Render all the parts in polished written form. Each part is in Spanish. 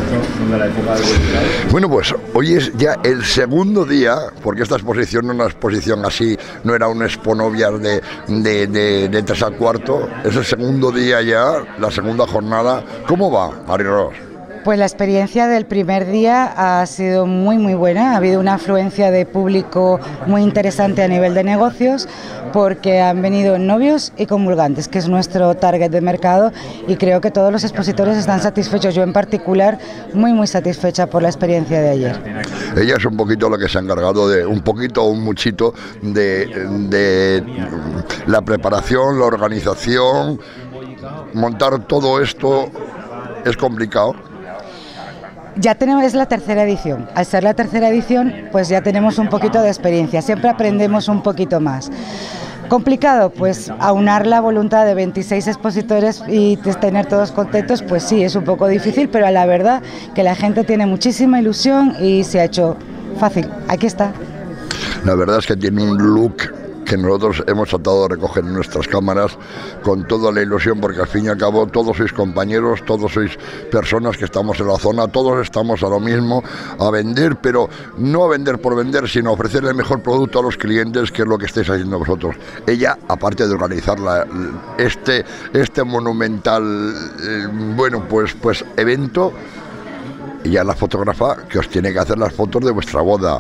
Bueno, pues hoy es ya el segundo día, porque esta exposición no es una exposición así, no era un Expo Novias de 3 al cuarto, es el segundo día ya, la segunda jornada. ¿Cómo va, Marilós? Pues la experiencia del primer día ha sido muy buena, ha habido una afluencia de público muy interesante a nivel de negocios, porque han venido novios y comulgantes, que es nuestro target de mercado, y creo que todos los expositores están satisfechos, yo en particular muy satisfecha por la experiencia de ayer. Ella es un poquito la que se ha encargado de, un poquito o un muchito, de la preparación, la organización, montar todo esto es complicado. Ya tenemos, es la tercera edición. Al ser la tercera edición, pues ya tenemos un poquito de experiencia, siempre aprendemos un poquito más. ¿Complicado? Pues aunar la voluntad de 26 expositores y tener todos contentos, pues sí, es un poco difícil, pero a la verdad que la gente tiene muchísima ilusión y se ha hecho fácil. Aquí está. La verdad es que tiene un look que nosotros hemos tratado de recoger en nuestras cámaras con toda la ilusión, porque al fin y al cabo todos sois compañeros, todos sois personas que estamos en la zona, todos estamos a lo mismo, a vender, pero no a vender por vender, sino a ofrecer el mejor producto a los clientes, que es lo que estáis haciendo vosotros. Ella, aparte de organizar este monumental, bueno, pues evento, ella es la fotógrafa que os tiene que hacer las fotos de vuestra boda.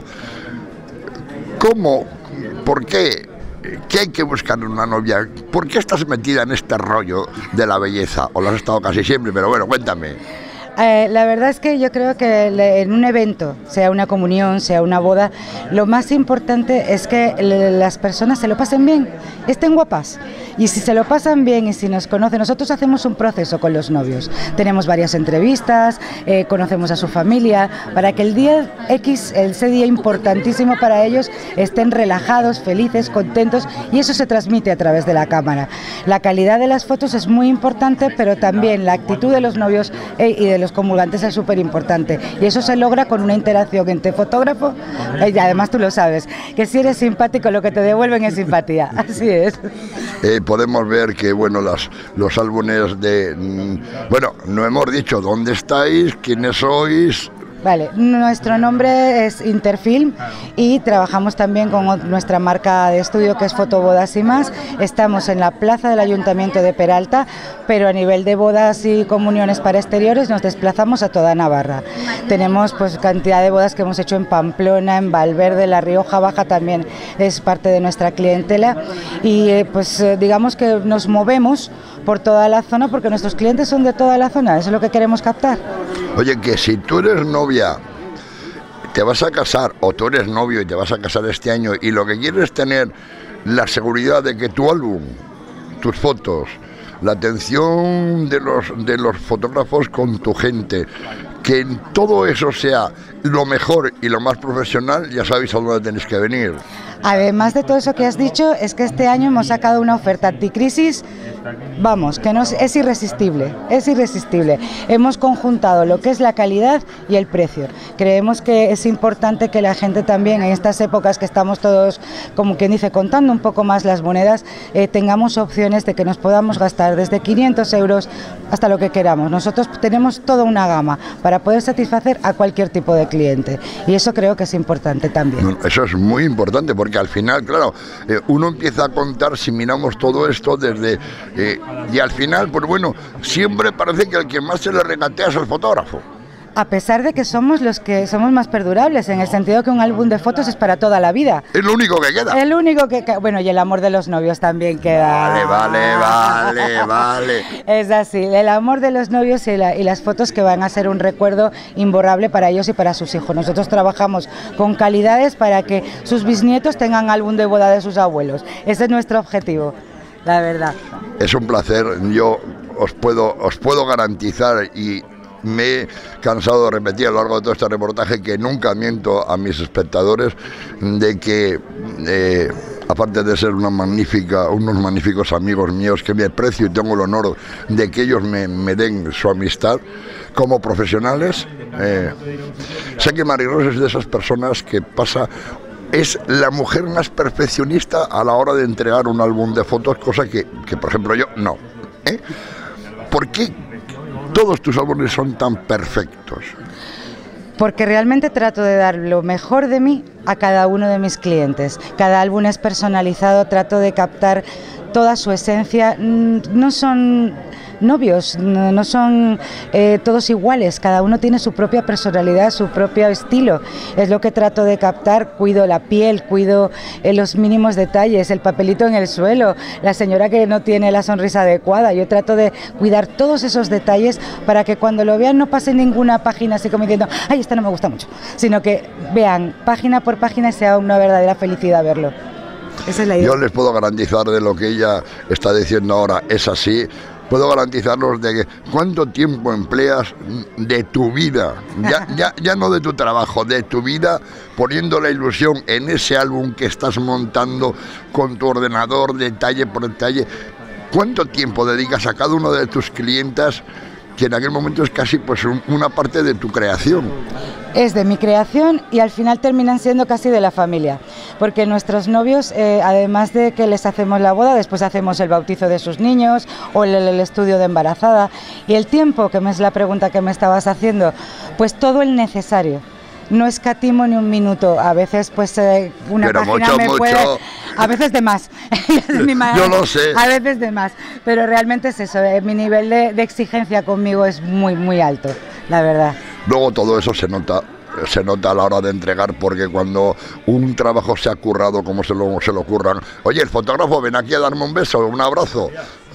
¿Cómo? ¿Por qué? ¿Qué hay que buscar en una novia? ¿Por qué estás metida en este rollo de la belleza? ¿O lo has estado casi siempre? Pero bueno, cuéntame. La verdad es que yo creo que en un evento, sea una comunión, sea una boda, lo más importante es que las personas se lo pasen bien, estén guapas. Y si se lo pasan bien y si nos conocen, nosotros hacemos un proceso con los novios. Tenemos varias entrevistas, conocemos a su familia, para que el día X, ese día importantísimo para ellos, estén relajados, felices, contentos, y eso se transmite a través de la cámara. La calidad de las fotos es muy importante, pero también la actitud de los novios y de los comulgantes es súper importante, y eso se logra con una interacción entre fotógrafo, y además tú lo sabes, que si eres simpático lo que te devuelven es simpatía, así es. Podemos ver que bueno, los álbumes de... Bueno, no hemos dicho dónde estáis, quiénes sois. Vale, nuestro nombre es Interfilm y trabajamos también con nuestra marca de estudio, que es Fotobodas y más. Estamos en la plaza del Ayuntamiento de Peralta, pero a nivel de bodas y comuniones para exteriores nos desplazamos a toda Navarra. Tenemos pues cantidad de bodas que hemos hecho en Pamplona, en Valverde, La Rioja Baja también es parte de nuestra clientela, y pues digamos que nos movemos por toda la zona porque nuestros clientes son de toda la zona, eso es lo que queremos captar. Oye, que si tú eres novia, te vas a casar, o tú eres novio y te vas a casar este año, y lo que quieres es tener la seguridad de que tu álbum, tus fotos, la atención de los fotógrafos con tu gente, que todo eso sea lo mejor y lo más profesional, ya sabéis a dónde tenéis que venir. Además de todo eso que has dicho, es que este año hemos sacado una oferta anticrisis, vamos, que es irresistible, es irresistible. Hemos conjuntado lo que es la calidad y el precio. Creemos que es importante que la gente también, en estas épocas que estamos todos, como quien dice, contando un poco más las monedas, tengamos opciones de que nos podamos gastar desde 500 euros hasta lo que queramos. Nosotros tenemos toda una gama para poder satisfacer a cualquier tipo de cliente, y eso creo que es importante también. Eso es muy importante, porque al final, claro, uno empieza a contar, si miramos todo esto desde... y al final, pues bueno, siempre parece que el que más se le regatea es el fotógrafo. A pesar de que somos los que somos más perdurables, en el sentido que un álbum de fotos es para toda la vida. Es lo único que queda. El único que queda. Bueno, y el amor de los novios también queda. Vale. Es así, el amor de los novios y las fotos que van a ser un recuerdo imborrable para ellos y para sus hijos. Nosotros trabajamos con calidades para que sus bisnietos tengan álbum de boda de sus abuelos. Ese es nuestro objetivo, la verdad. Es un placer, yo os puedo garantizar, y me he cansado de repetir a lo largo de todo este reportaje, que nunca miento a mis espectadores, de que aparte de ser unos magníficos amigos míos, que me aprecio y tengo el honor de que ellos me den su amistad como profesionales, sé que Marilós es de esas personas que es la mujer más perfeccionista a la hora de entregar un álbum de fotos, cosa que por ejemplo yo no. ¿Por qué todos tus álbumes son tan perfectos? Porque realmente trato de dar lo mejor de mí a cada uno de mis clientes. Cada álbum es personalizado, trato de captar toda su esencia. No son novios, no son todos iguales, cada uno tiene su propia personalidad, su propio estilo. Es lo que trato de captar, cuido la piel, cuido los mínimos detalles, el papelito en el suelo, la señora que no tiene la sonrisa adecuada. Yo trato de cuidar todos esos detalles para que cuando lo vean no pase ninguna página así como diciendo, ay, esta no me gusta mucho, sino que vean página por página y sea una verdadera felicidad verlo. Esa es la idea. Yo les puedo garantizar de lo que ella está diciendo ahora, es así. Puedo garantizarlos de que cuánto tiempo empleas de tu vida, ya no de tu trabajo, de tu vida, poniendo la ilusión en ese álbum que estás montando con tu ordenador, detalle por detalle. ¿Cuánto tiempo dedicas a cada uno de tus clientas, que en aquel momento es casi pues una parte de tu creación? Es de mi creación y al final terminan siendo casi de la familia, porque nuestros novios, además de que les hacemos la boda, después hacemos el bautizo de sus niños o el estudio de embarazada. Y el tiempo, que es la pregunta que me estabas haciendo, pues todo el necesario. No escatimo ni un minuto, a veces pues una pero página mucho, me mucho. puede, a veces de más, Yo lo sé, a veces de más, pero realmente es eso, mi nivel de exigencia conmigo es muy alto, la verdad. Luego todo eso se nota a la hora de entregar, porque cuando un trabajo se ha currado como se lo curran, oye, el fotógrafo, ven aquí a darme un beso, un abrazo.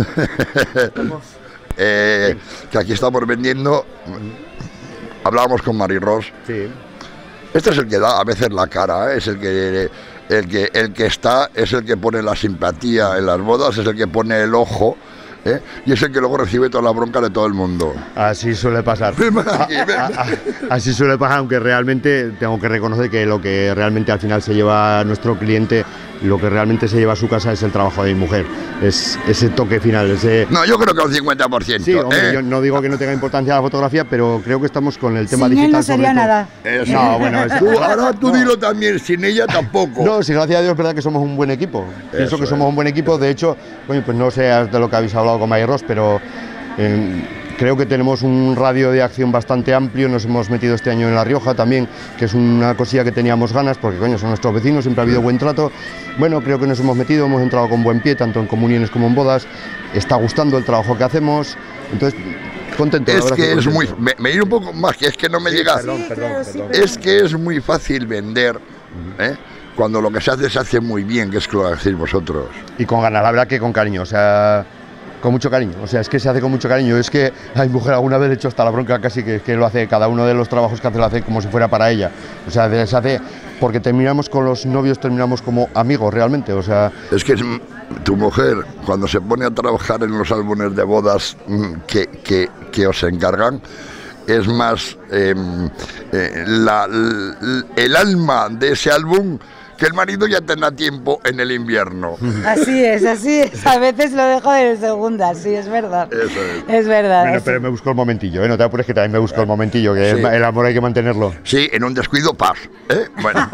Que aquí estamos vendiendo, hablábamos con Mari Ros. Sí. Este es el que da a veces la cara, es el que está, es el que pone la simpatía en las bodas, es el que pone el ojo, y es el que luego recibe toda la bronca de todo el mundo. Así suele pasar. Así suele pasar, aunque realmente tengo que reconocer que lo que realmente al final se lleva a nuestro cliente, lo que realmente se lleva a su casa es el trabajo de mi mujer, es ese toque final, ese... No, yo creo que un 50%. Sí, hombre, yo no digo que no tenga importancia la fotografía, pero creo que estamos con el tema sin digital. Él no sería nada. Eso. No, bueno, ahora tú dilo también, sin ella tampoco. No, sí, gracias a Dios es verdad que somos un buen equipo. Pienso que somos un buen equipo. De hecho, bueno, pues no sé de lo que habéis hablado con Mari Ros, pero creo que tenemos un radio de acción bastante amplio. Nos hemos metido este año en La Rioja también, que es una cosilla que teníamos ganas, porque coño, son nuestros vecinos, siempre ha habido buen trato. Bueno, creo que nos hemos metido, hemos entrado con buen pie, tanto en comuniones como en bodas. Está gustando el trabajo que hacemos, entonces contento. Es que es muy... Me iré un poco más, que es que no me llega... Perdón. Es que es muy fácil vender, cuando lo que se hace muy bien, que es lo que hacéis vosotros. Y con ganas, la verdad que con cariño, o sea, con mucho cariño, o sea, es que se hace con mucho cariño. Es que a mi mujer alguna vez le he hecho hasta la bronca casi, que lo hace, cada uno de los trabajos que hace lo hace como si fuera para ella. O sea, se hace, porque terminamos con los novios, terminamos como amigos realmente, o sea... Es que tu mujer, cuando se pone a trabajar en los álbumes de bodas que os encargan, es más el alma de ese álbum que el marido ya tendrá tiempo en el invierno. Así es, a veces lo dejo de segunda, sí, es verdad. Eso es verdad. Bueno, pero me busco el momentillo, no te apures que también me busco el momentillo, que sí. El amor hay que mantenerlo. Sí, en un descuido, paz. Bueno.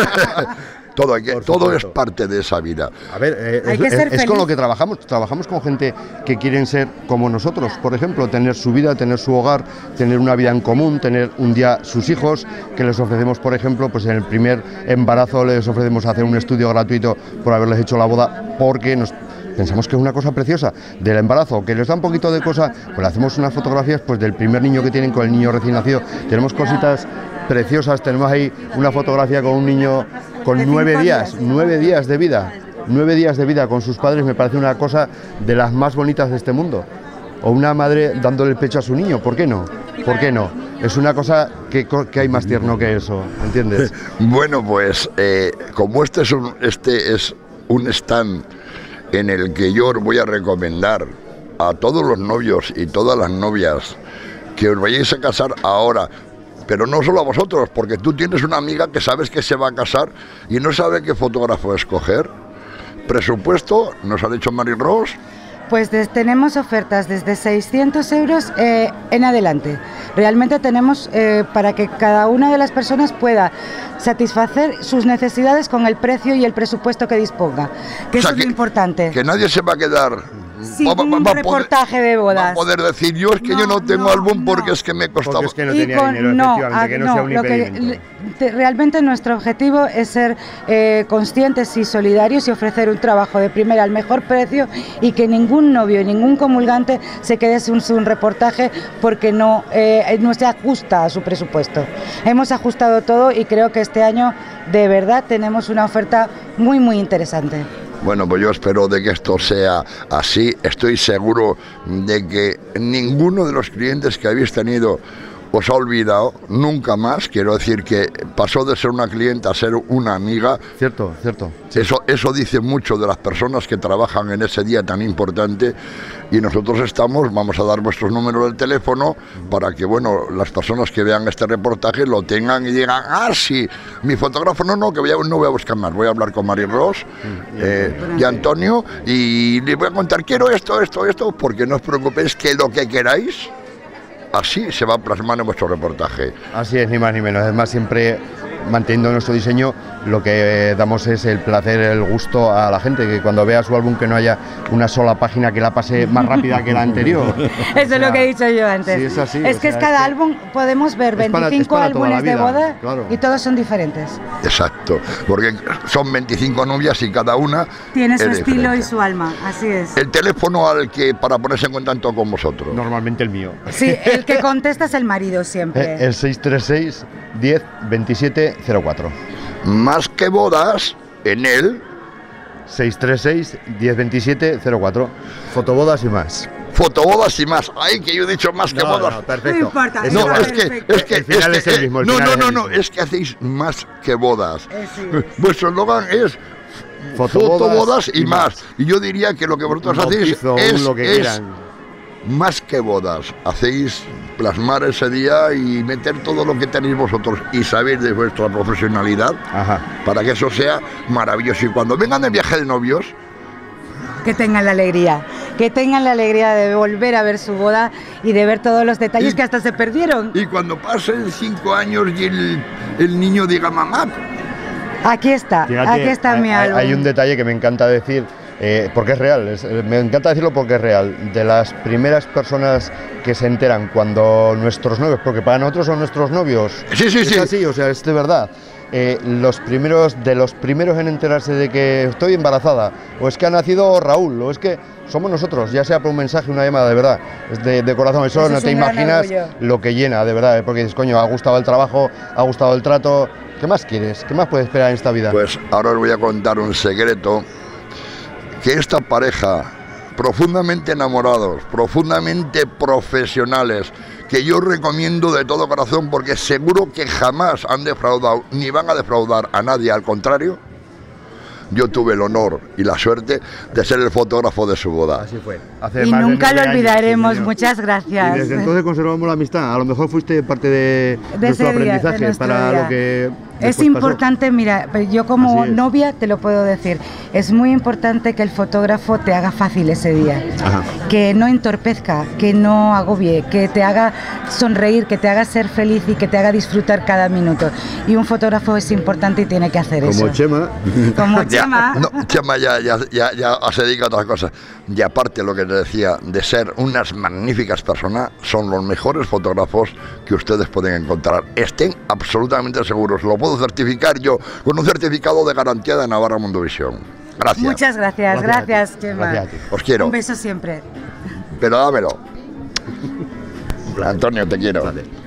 Todo es parte de esa vida. A ver, es con lo que trabajamos con gente que quieren ser como nosotros, por ejemplo, tener su vida, tener su hogar, tener una vida en común, tener un día sus hijos, que les ofrecemos, por ejemplo, pues en el primer embarazo les ofrecemos hacer un estudio gratuito por haberles hecho la boda, porque pensamos que es una cosa preciosa del embarazo, que les da un poquito de cosa, pues hacemos unas fotografías pues del primer niño que tienen con el niño recién nacido, tenemos cositas preciosas, tenemos ahí una fotografía con un niño con 9 días de vida, 9 días de vida con sus padres, me parece una cosa de las más bonitas de este mundo. O una madre dándole el pecho a su niño, ¿por qué no? ¿Por qué no? Es una cosa que hay más tierno que eso, ¿entiendes? Bueno, pues como este es un stand en el que yo os voy a recomendar a todos los novios y todas las novias que os vayáis a casar ahora, pero no solo a vosotros, porque tú tienes una amiga que sabes que se va a casar y no sabe qué fotógrafo escoger. Presupuesto, nos ha dicho Mari Ros. Pues tenemos ofertas desde 600 euros en adelante. Realmente tenemos para que cada una de las personas pueda satisfacer sus necesidades con el precio y el presupuesto que disponga, que eso es lo importante. Que nadie se va a quedar un reportaje de bodas. Va a poder decir, yo es que yo no tengo álbum porque es que me costaba. Porque es que no tenía dinero, efectivamente, que no sea un impedimento. Realmente nuestro objetivo es ser conscientes y solidarios y ofrecer un trabajo de primera al mejor precio y que ningún novio y ningún comulgante se quede sin un reportaje porque no se ajusta a su presupuesto. Hemos ajustado todo y creo que este año de verdad tenemos una oferta muy interesante. Bueno, pues yo espero de que esto sea así. Estoy seguro de que ninguno de los clientes que habéis tenido os ha olvidado nunca más. Quiero decir que pasó de ser una clienta a ser una amiga. Cierto. Sí. Eso dice mucho de las personas que trabajan en ese día tan importante, y nosotros vamos a dar vuestros números de teléfono para que, bueno, las personas que vean este reportaje lo tengan y digan, sí, mi fotógrafo no voy a buscar más, voy a hablar con Mari Ros y Antonio y les voy a contar, quiero esto, porque no os preocupéis que lo que queráis así se va a plasmar en vuestro reportaje. Así es, ni más ni menos. Además, siempre manteniendo nuestro diseño, lo que damos es el placer, el gusto a la gente, que cuando vea su álbum que no haya una sola página que la pase más rápida que la anterior. Eso es lo que he dicho yo antes. Sí, es así. Es que cada álbum podemos ver 25 álbumes de boda, claro, y todos son diferentes. Exacto, porque son 25 novias y cada una tiene su estilo y su alma, así es. El teléfono para ponerse en contacto con vosotros. Normalmente el mío. Sí, el que contesta es el marido siempre. El 636 10 27 04. Más que bodas, en él 636 10 27 04. Fotobodas y más. Fotobodas y más. Ay, que yo he dicho más que bodas. No, perfecto. No importa. No, es que el final es el mismo. No, es que hacéis más que bodas. Sí. Vuestro eslogan es fotobodas y más. Y yo diría que lo que vosotros hacéis es más que bodas. Hacéis plasmar ese día y meter todo lo que tenéis vosotros y sabéis de vuestra profesionalidad. Ajá. Para que eso sea maravilloso. Y cuando vengan de viaje de novios, que tengan la alegría de volver a ver su boda y de ver todos los detalles que hasta se perdieron. Y cuando pasen 5 años y el niño diga, mamá, aquí está mi álbum. Hay un detalle que me encanta decir, porque es real, me encanta decirlo porque es real. De las primeras personas que se enteran cuando nuestros novios, porque para nosotros son nuestros novios, sí. Es así, o sea, es de verdad. Los primeros en enterarse de que estoy embarazada, o es que ha nacido Raúl, o es que somos nosotros, ya sea por un mensaje, una llamada, de verdad, es de corazón. Eso no te imaginas lo que llena, de verdad, porque dices, coño, ha gustado el trabajo, ha gustado el trato, ¿qué más quieres? ¿Qué más puedes esperar en esta vida? Pues ahora os voy a contar un secreto, que esta pareja, profundamente enamorados, profundamente profesionales, que yo recomiendo de todo corazón porque seguro que jamás han defraudado ni van a defraudar a nadie, al contrario, yo tuve el honor y la suerte de ser el fotógrafo de su boda. Así fue. Y nunca lo olvidaremos, sí, muchas gracias. Y desde entonces conservamos la amistad, a lo mejor fuiste parte de nuestro aprendizaje para lo que... Es importante, mira, yo como novia te lo puedo decir, es muy importante que el fotógrafo te haga fácil ese día. Ajá. Que no entorpezca, que no agobie, que te haga sonreír, que te haga ser feliz y que te haga disfrutar cada minuto. Y un fotógrafo es importante y tiene que hacer eso. Como Chema. Como Chema. Chema ya se dedica a otras cosas. Y aparte lo que te decía, de ser unas magníficas personas, son los mejores fotógrafos que ustedes pueden encontrar. Estén absolutamente seguros, lo puedo certificar yo con un certificado de garantía de Navarra Mundovisión. Gracias. Muchas gracias, Chema. Gracias a ti. Os quiero. Un beso siempre. Pero dámelo. Antonio, te quiero. Vale.